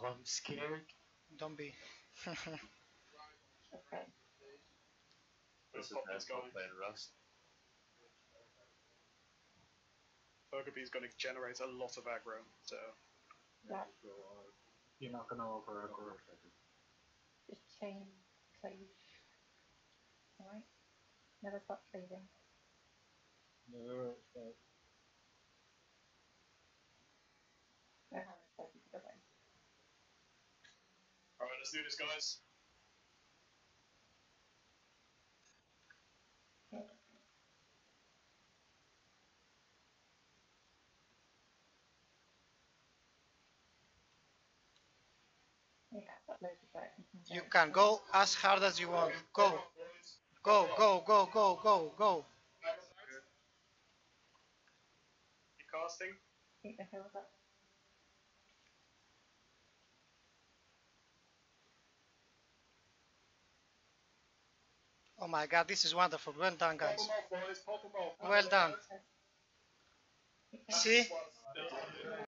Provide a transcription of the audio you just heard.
Oh, I'm scared. Don't be. Okay. This is Poppy's not going. playing Rust. Burgerby's going to generate a lot of aggro, so Yeah. You're not gonna over aggro. Just chain cleave. Alright. Never stop cleaving. No, No hammer taken to the way. alright, let's do this, guys. Okay. Yeah, got loads of dirt. You can go as hard as you want. Go. Go, go, go, go, go, go. You casting? Keep the heels up. Oh my god, this is wonderful. Well done, Pop guys. them off, boys. Pop them off. Well done. Keep the See?